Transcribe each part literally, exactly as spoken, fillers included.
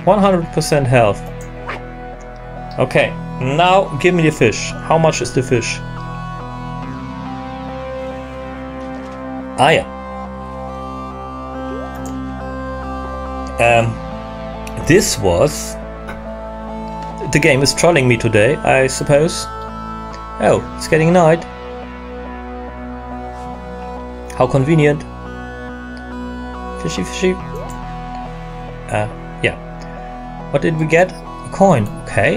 one hundred percent health. Okay, now give me the fish. How much is the fish? Ah, yeah. Um, this was... The game is trolling me today, I suppose. Oh, it's getting night. How convenient. Fishy, fishy. Uh, yeah. What did we get? A coin. Okay.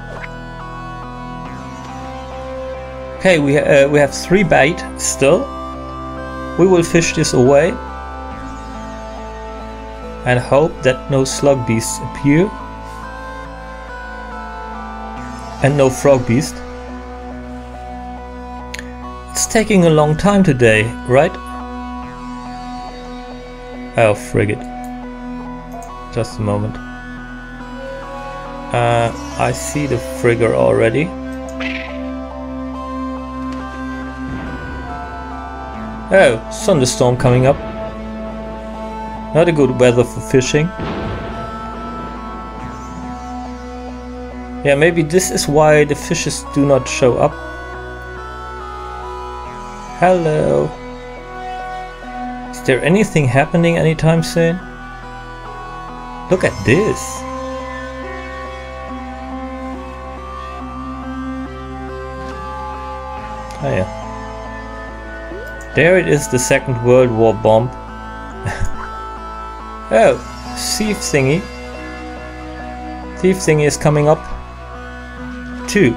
Okay, we uh, we have three bait still. We will fish this away and hope that no slug beasts appear and no frog beast. It's taking a long time today, right? Oh, frigate. Just a moment. Uh, I see the frigger already. Oh, thunderstorm coming up. Not a good weather for fishing. Yeah, maybe this is why the fishes do not show up. Hello. Is there anything happening anytime soon? Look at this. Oh yeah. There it is, the Second World War bomb. Oh, thief thingy. Thief thingy is coming up. Two.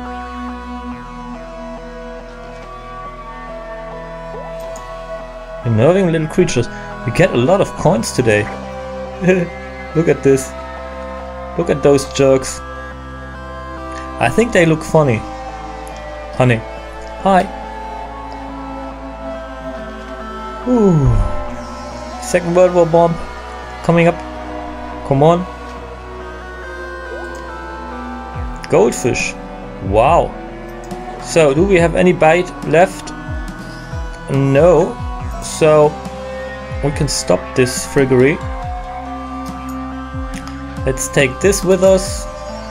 Unnerving little creatures. We get a lot of coins today. Look at this. Look at those jerks. I think they look funny. Honey. Hi. Ooh. Second World War bomb coming up. Come on. Goldfish. Wow. So, do we have any bait left? No. So, we can stop this friggery. Let's take this with us.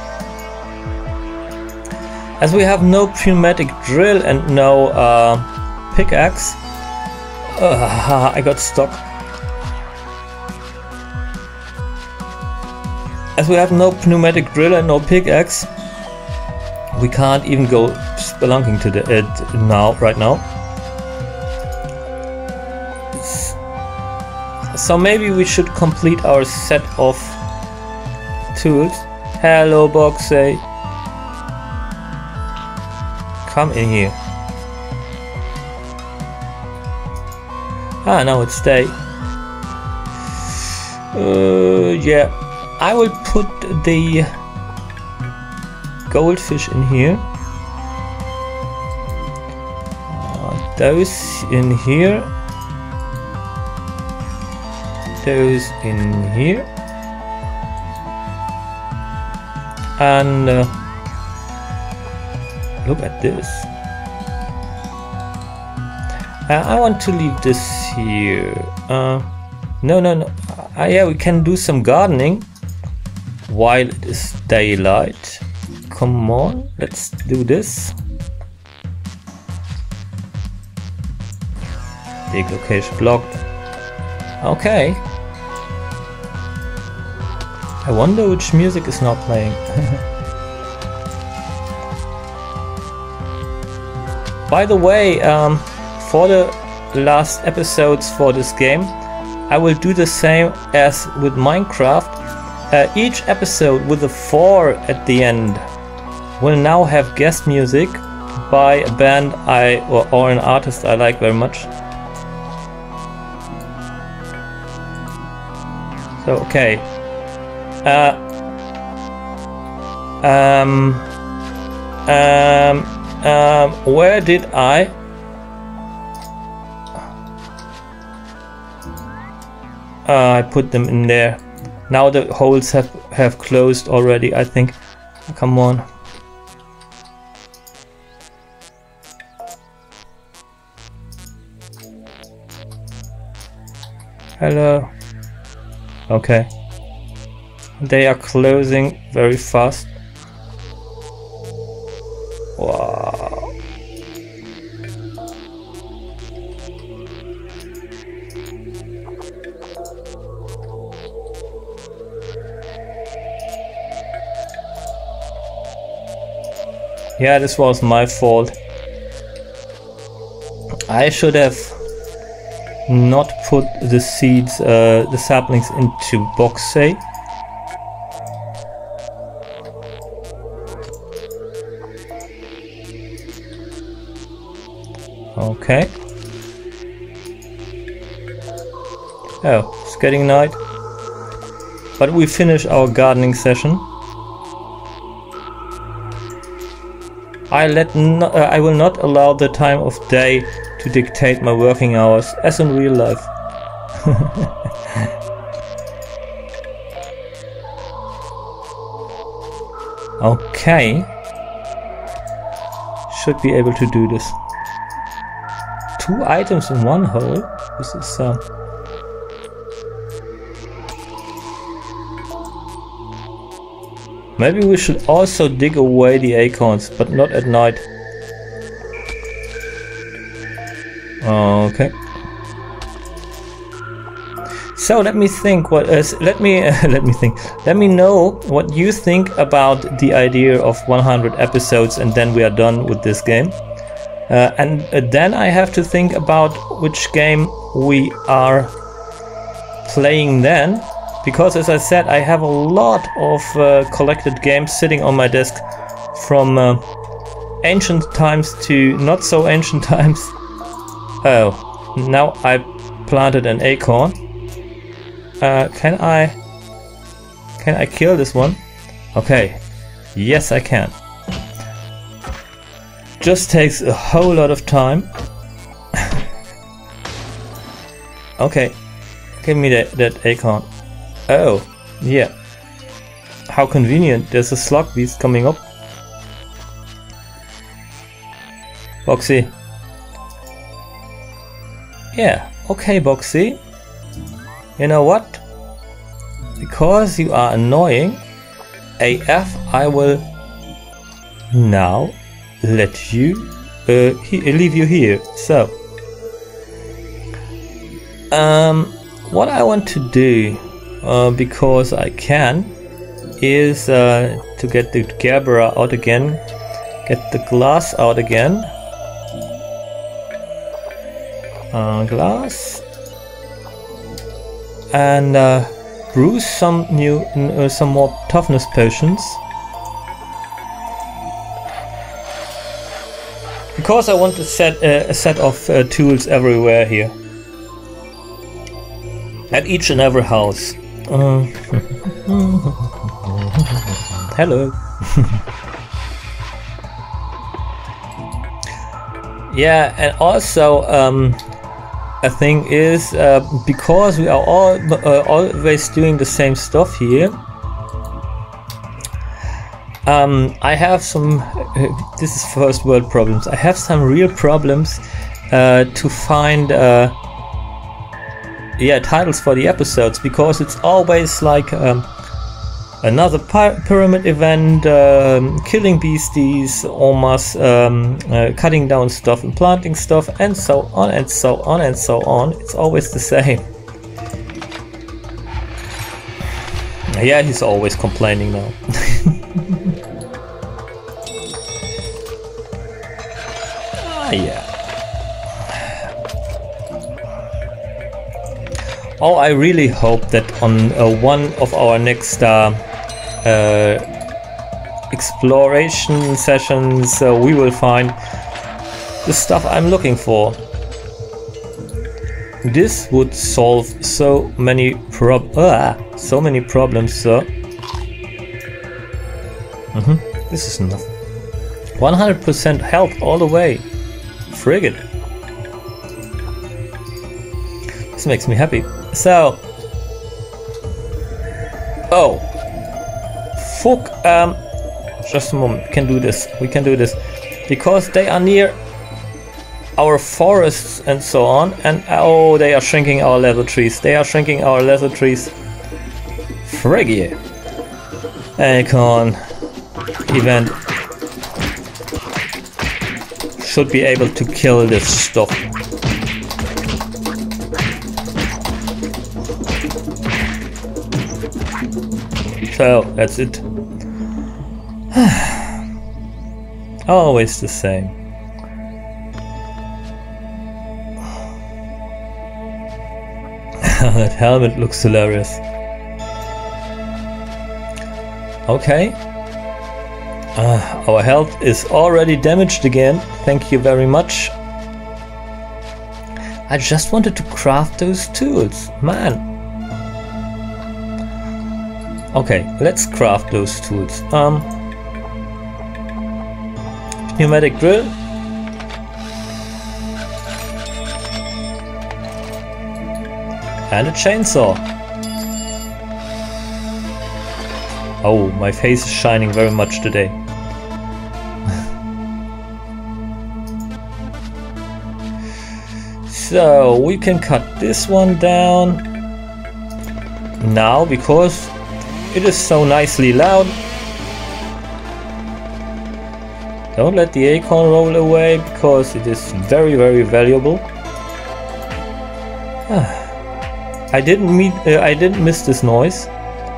As we have no pneumatic drill and no uh, pickaxe. Uh, I got stuck. As we have no pneumatic drill and no pickaxe, we can't even go spelunking to the uh, now, right now. So maybe we should complete our set of tools. Hello, Boxey. Come in here. Ah, now it's day. Uh, yeah, I will put the goldfish in here. Uh, those in here. Those in here. And uh, look at this. Uh, I want to leave this here. Uh, no, no, no. Uh, yeah, we can do some gardening while it is daylight. Come on, let's do this. Dig location blocked. Okay. I wonder which music is not playing. By the way, um, for the last episodes for this game, I will do the same as with Minecraft. Uh, each episode with a four at the end will now have guest music by a band I or, or an artist I like very much. So okay. Uh, um, um, um, where did I? Uh, I put them in there. Now the holes have have closed already, I think. Come on. Hello. Okay. They are closing very fast. Wow. Yeah, this was my fault. I should have not put the seeds, uh, the saplings into box A. Okay. Oh, it's getting night. But we finish our gardening session. I let no, uh, I will not allow the time of day to dictate my working hours, as in real life. Okay. Should be able to do this. Two items in one hole. This is uh, maybe we should also dig away the acorns, but not at night. Okay. So let me think. What is? Let me uh, let me think. Let me know what you think about the idea of one hundred episodes, and then we are done with this game. Uh, and uh, then I have to think about which game we are playing then. Because as I said, I have a lot of uh, collected games sitting on my desk from uh, ancient times to not so ancient times. Oh, now I planted an acorn. Uh, can I... Can I kill this one? Okay. Yes, I can. Just takes a whole lot of time. Okay. Give me that, that acorn. Oh, yeah. How convenient. There's a slug beast coming up. Boxy. Yeah, okay, Boxy. You know what? Because you are annoying A F, I will now let you uh, he leave you here. So, um, what I want to do, uh, because I can, is uh, to get the Gerbera out again, get the glass out again. Uh, glass, and uh, brew some new, uh, some more toughness potions. Because I want to set uh, a set of uh, tools everywhere here, at each and every house. Uh, hello. Yeah, and also um, a thing is uh, because we are all uh, always doing the same stuff here. Um, I have some, uh, this is first world problems, I have some real problems uh, to find uh, yeah, titles for the episodes, because it's always like um, another pyramid event, um, killing beasties, almost um, uh, cutting down stuff and planting stuff, and so on and so on and so on. It's always the same. Yeah, he's always complaining now. Ah, yeah. Oh, I really hope that on uh, one of our next uh, uh, exploration sessions uh, we will find the stuff I'm looking for. This would solve so many prob ah, so many problems, sir. Mm-hmm. This is enough. one hundred percent health all the way. Frigate. This makes me happy. So, oh, fuck. Um, just a moment. We can do this. We can do this because they are near our forests and so on. And oh, they are shrinking our leather trees. They are shrinking our leather trees. Frig yeah. Acorn event should be able to kill this stuff. So that's it. Always the same. That helmet looks hilarious. Okay. Uh, our health is already damaged again. Thank you very much. I just wanted to craft those tools, man. Okay, let's craft those tools. Um, pneumatic drill. And a chainsaw. Oh, my face is shining very much today. So we can cut this one down now because it is so nicely loud. Don't let the acorn roll away because it is very very valuable. I didn't meet. Uh, I didn't miss this noise.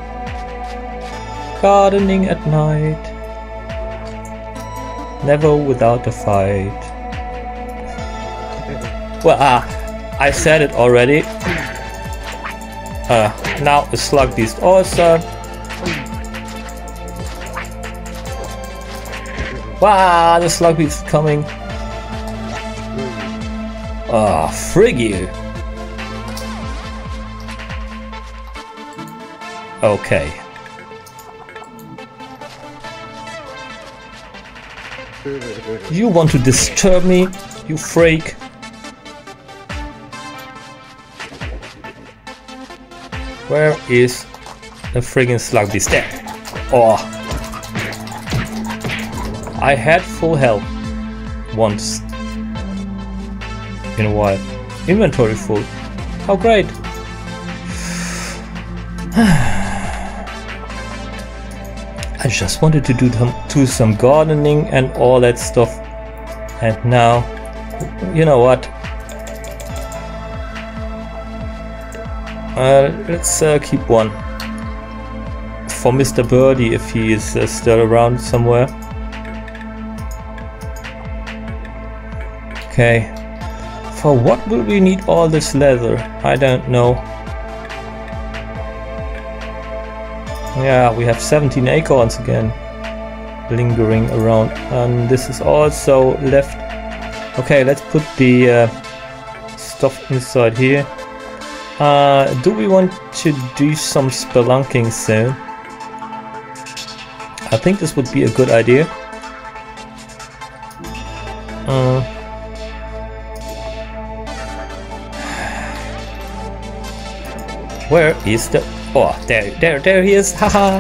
Gardening at night, never without a fight. Well, ah, I said it already. Uh, now a slug beast also. Wow, the slug beast is coming. Ah, oh, frig you. Okay. You want to disturb me, you freak? Where is the friggin' slug beast? There! Oh! I had full health once in a while. Inventory full. How great! I just wanted to do, them, do some gardening and all that stuff, and now, you know what? Uh, let's uh, keep one for Mister Birdie if he is uh, still around somewhere. Okay, for what will we need all this leather? I don't know. Yeah, we have seventeen acorns again lingering around, and this is also left. Okay, let's put the uh, stuff inside here. Uh, do we want to do some spelunking soon? I think this would be a good idea. Uh, where is the... Oh, there, there, there he is! Haha!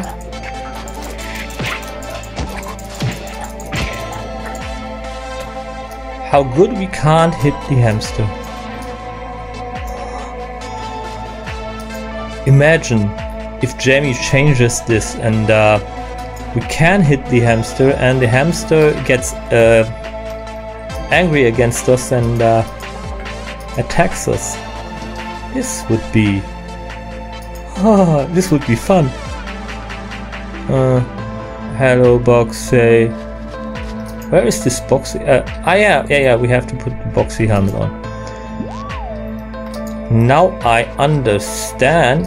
How good we can't hit the hamster. Imagine if Jamie changes this and uh, we can hit the hamster and the hamster gets uh, angry against us and uh, attacks us. This would be... Ah, this would be fun. Uh, hello, Boxy. Where is this Boxy? Uh, ah, yeah, yeah, yeah. We have to put the Boxy helmet on. Now I understand.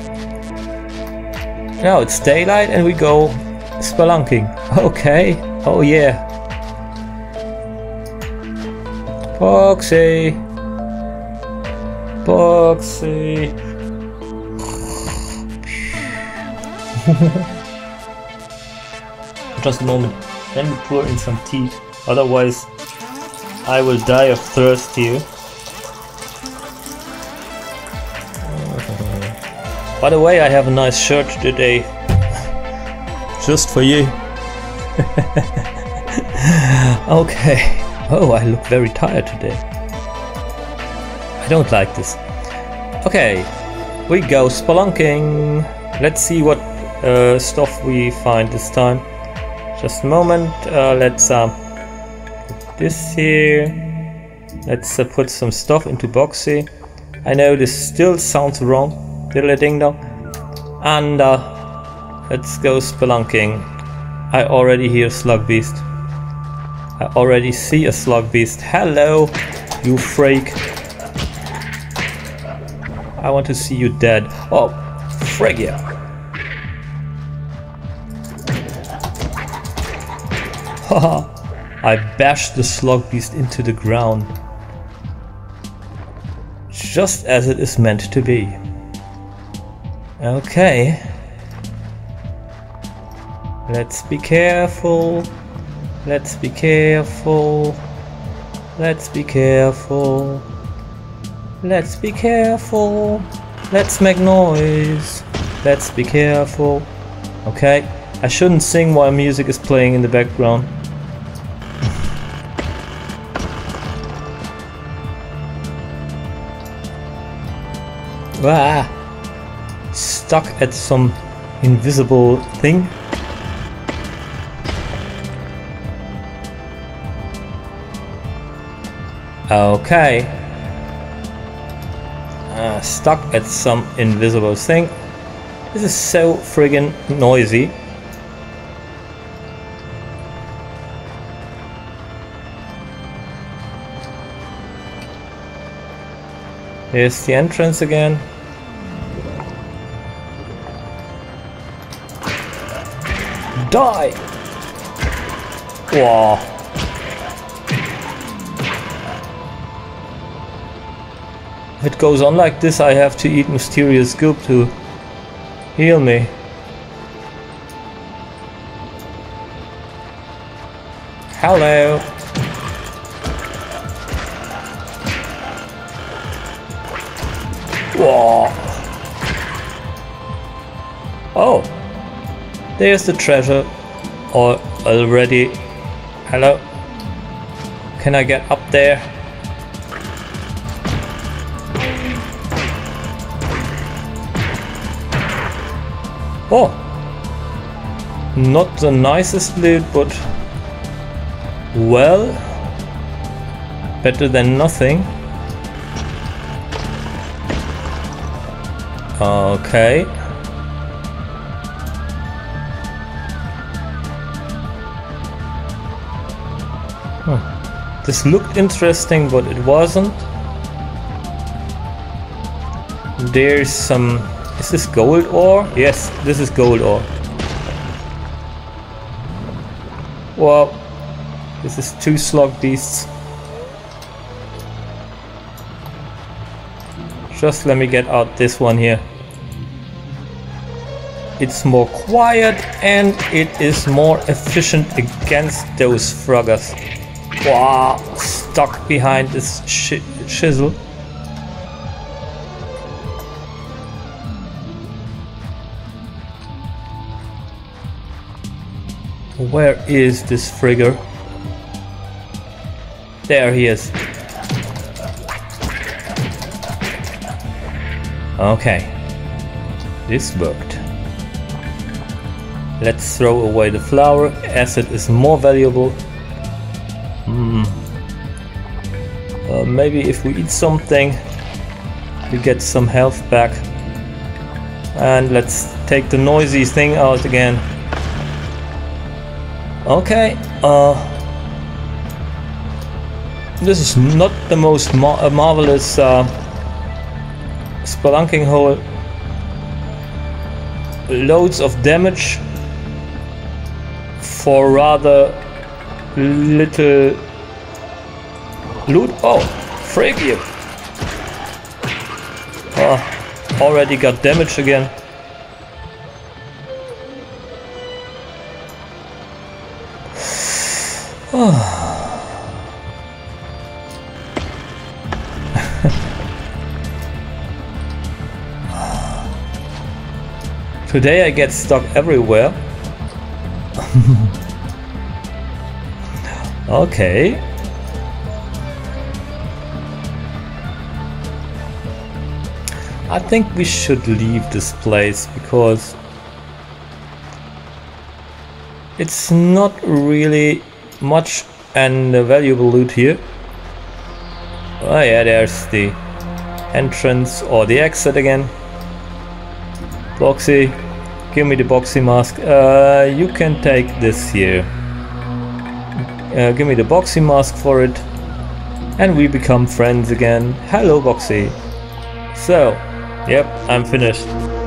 Now it's daylight and we go spelunking. Okay. Oh yeah. Boxy. Boxy. Just a moment. Let me pour in some tea. Otherwise, I will die of thirst here. By the way, I have a nice shirt today. Just for you. Okay. Oh, I look very tired today. I don't like this. Okay. We go spelunking. Let's see what uh, stuff we find this time. Just a moment. Uh, let's uh, put this here. Let's uh, put some stuff into Boxy. I know this still sounds wrong. Diddly ding dong. And uh, let's go spelunking. I already hear Slug Beast. I already see a Slug Beast. Hello, you freak. I want to see you dead. Oh, frig yeah. Haha, I bashed the Slug Beast into the ground. Just as it is meant to be. Okay. Let's be careful. Let's be careful. Let's be careful. Let's be careful. Let's make noise. Let's be careful. Okay. I shouldn't sing while music is playing in the background. Ah, stuck at some invisible thing. Okay. Uh, stuck at some invisible thing. This is so friggin' noisy. Here's the entrance again. Die! Wow. If it goes on like this, I have to eat mysterious goop to heal me. Hello! Whoa. Oh, there's the treasure or already. Hello, can I get up there? Oh, not the nicest loot, but well, better than nothing. Okay. Huh. This looked interesting, but it wasn't. There's some... Is this gold ore? Yes, this is gold ore. Wow. This is two slug beasts. Just let me get out this one here. It's more quiet and it is more efficient against those froggers. Wow, stuck behind this sh chisel. Where is this frigger? There he is. Okay, this worked. Let's throw away the flower, acid is more valuable. Hmm. Uh, maybe if we eat something, we get some health back. And let's take the noisy thing out again. Okay, uh, this is not the most mar uh, marvelous uh, spelunking hole. Loads of damage for rather little loot. Oh, frig you! Oh, already got damage again. Today I get stuck everywhere. Okay. I think we should leave this place because it's not really much and valuable loot here. Oh yeah, there's the entrance or the exit again. Boxy, give me the boxy mask. Uh, you can take this here. Uh, give me the boxy mask for it. And we become friends again. Hello, Boxy. So, yep, I'm finished.